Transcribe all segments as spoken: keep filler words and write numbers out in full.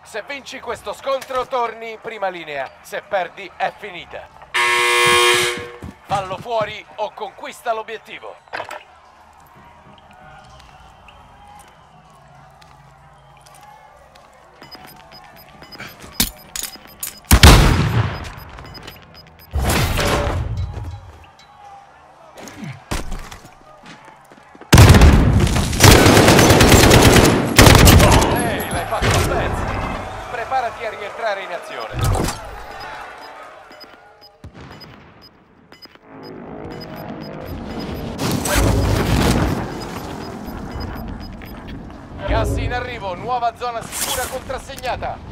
Se vinci questo scontro torni in prima linea, se perdi è finita. Fallo fuori o conquista l'obiettivo. Ehi, l'hai fatto a pezzi. Preparati a rientrare in azione. Gas in arrivo, nuova zona sicura contrassegnata.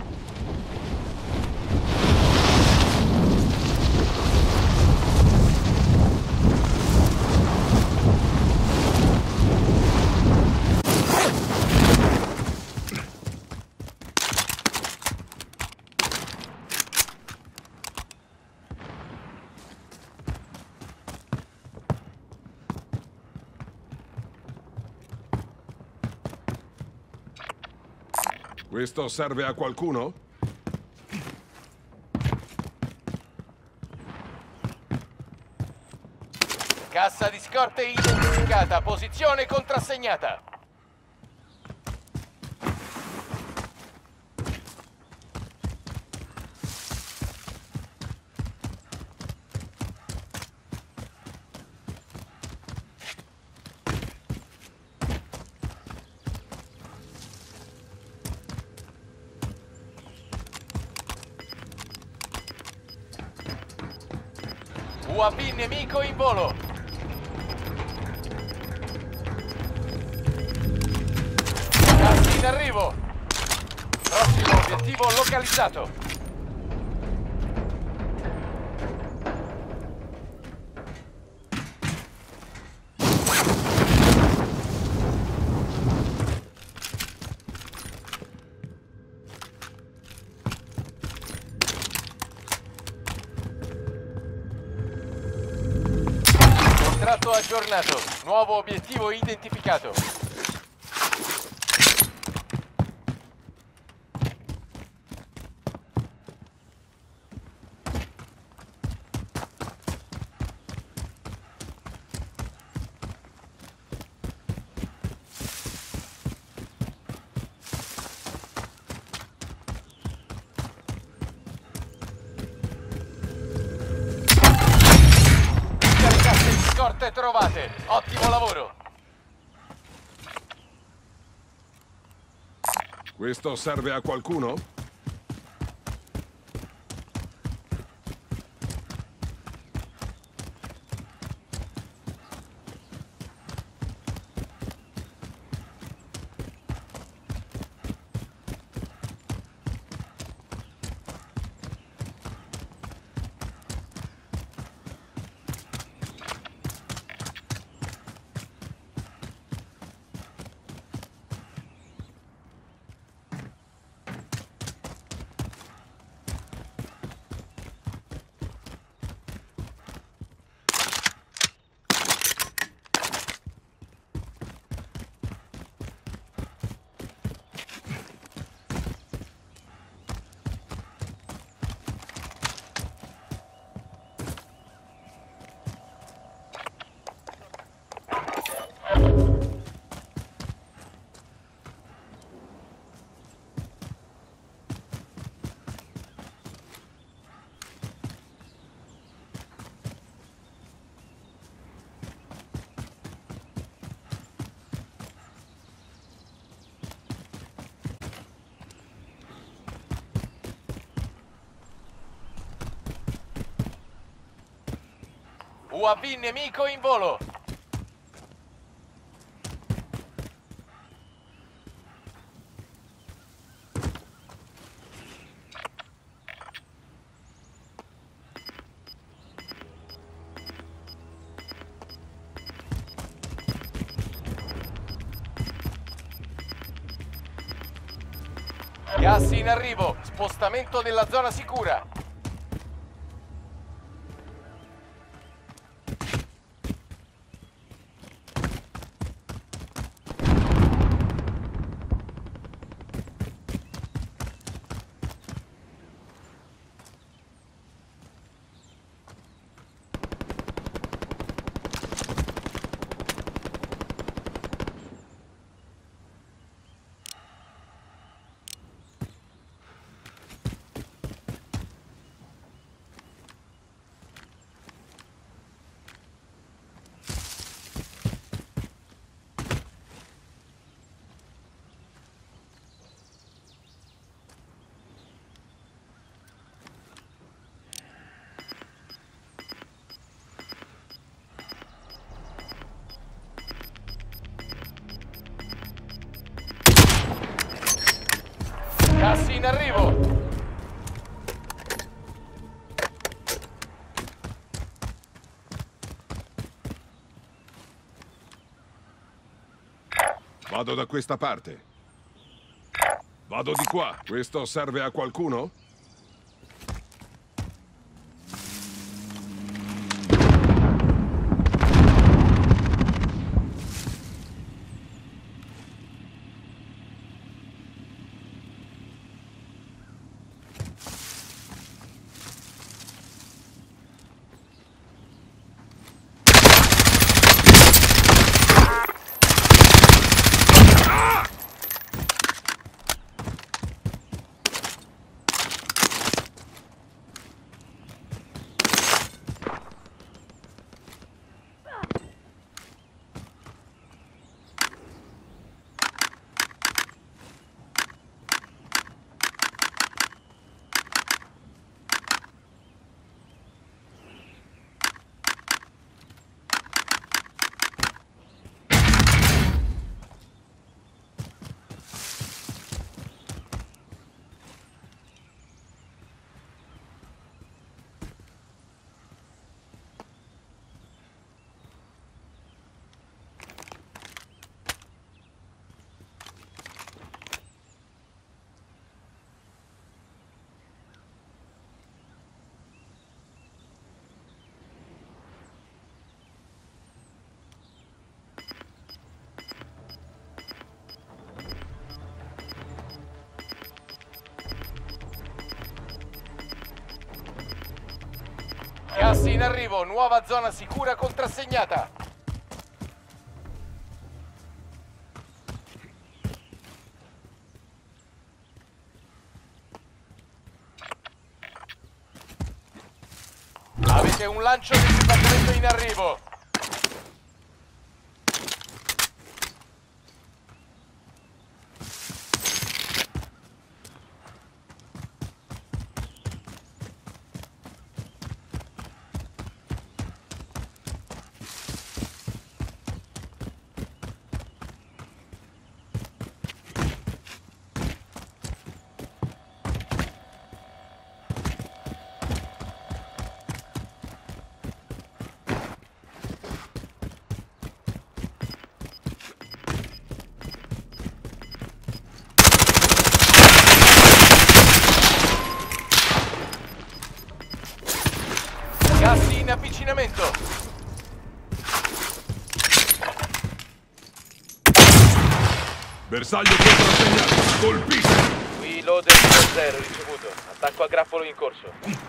Questo serve a qualcuno? Cassa di scorte identificata, posizione contrassegnata. U A V nemico in volo. Gas in arrivo. Prossimo obiettivo localizzato. Contratto aggiornato. Nuovo obiettivo identificato. Scorte trovate. Ottimo lavoro. Questo serve a qualcuno? U A V nemico in volo. Gas in arrivo, spostamento nella zona sicura. Gas in arrivo! Vado da questa parte. Vado di qua. Questo serve a qualcuno? Gas in arrivo, nuova zona sicura contrassegnata. Avete un lancio di equipaggiamento in arrivo. Gas in avvicinamento. Bersaglio contrassegnato. Colpisci! Qui loader zero ricevuto. Attacco a grappolo in corso.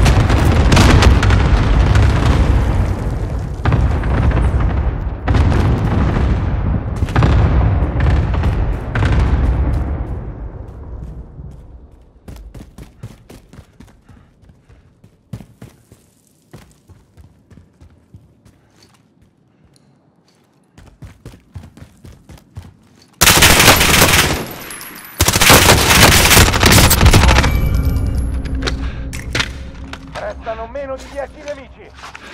Restano meno di dieci nemici.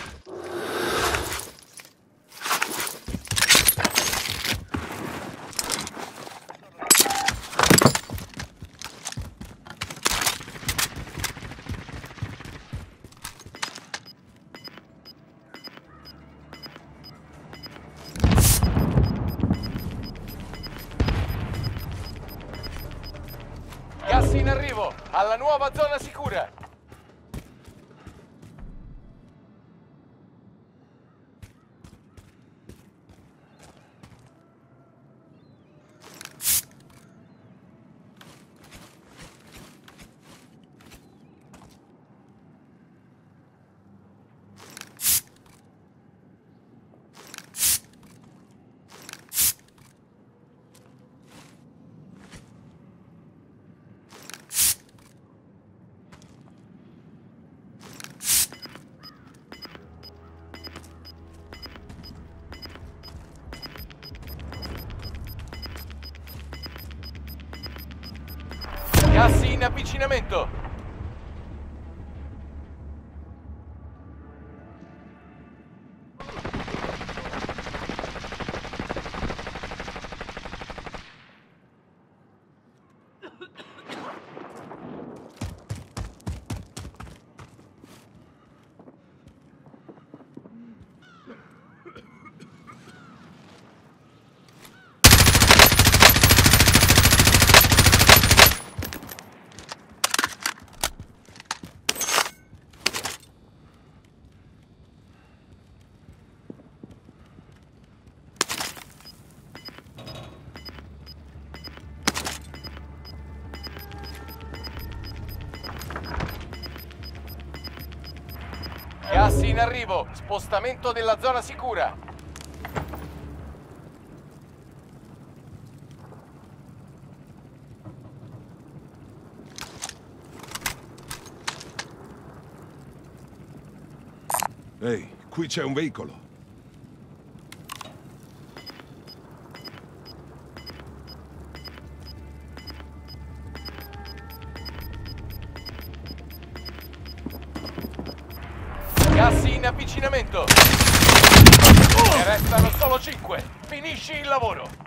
Gas in arrivo, alla nuova zona sicura. Gas in avvicinamento. Gas in arrivo, spostamento della zona sicura. Ehi, qui c'è un veicolo. Gas in avvicinamento. Ne restano solo cinque. Finisci il lavoro.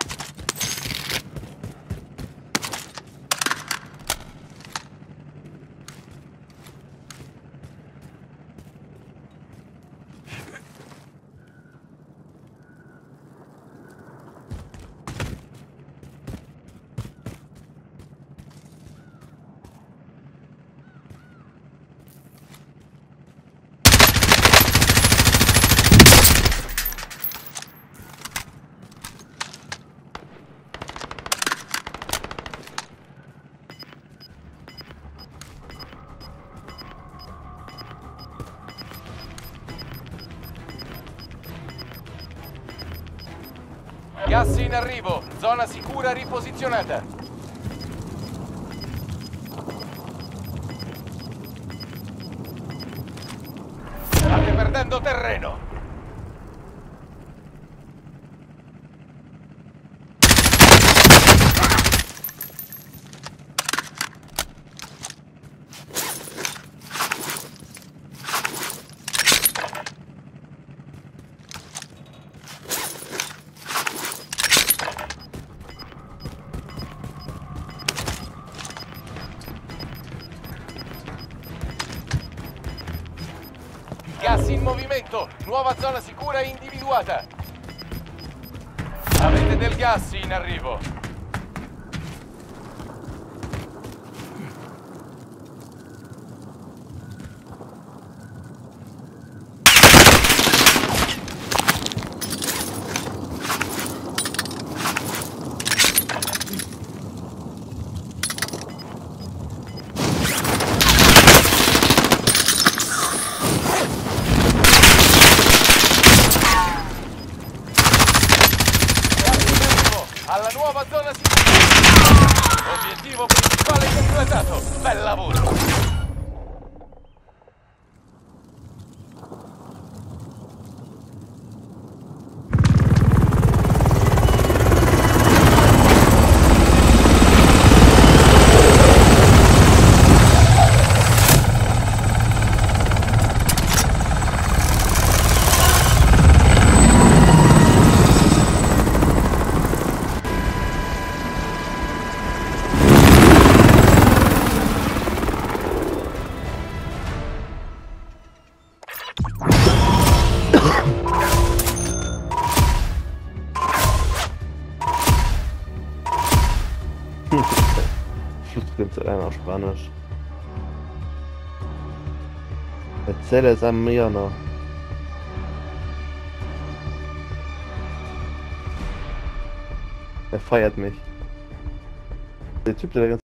Gas in arrivo, zona sicura riposizionata. State perdendo terreno. Gas in movimento, nuova zona sicura individuata. Avete del gas in arrivo. Alla nuova zona sicura. Obiettivo principale completato. Bel lavoro. Klingt so einer Spanisch. Erzähl es an mir noch. Er feiert mich. Der Typ, der ganz